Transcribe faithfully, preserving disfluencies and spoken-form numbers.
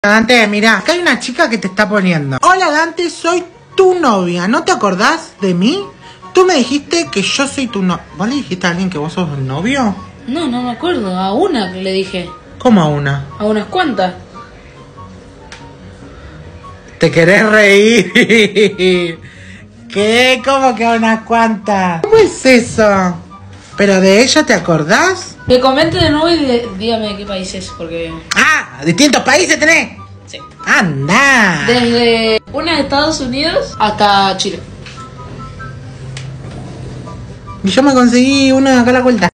Dante, mira, acá hay una chica que te está poniendo. Hola Dante, soy tu novia. ¿No te acordás de mí? Tú me dijiste que yo soy tu novia. ¿Vos le dijiste a alguien que vos sos el novio? No, no me acuerdo. A una que le dije. ¿Cómo a una? A unas cuantas. ¿Te querés reír? ¿Qué? ¿Cómo que a unas cuantas? ¿Cómo es eso? ¿Pero de ella te acordás? Que comente de nuevo y de- dígame de qué país es, porque... Ah, distintos países tenés. Sí. Anda. Desde una de Estados Unidos hasta Chile. Y yo me conseguí una acá a la vuelta.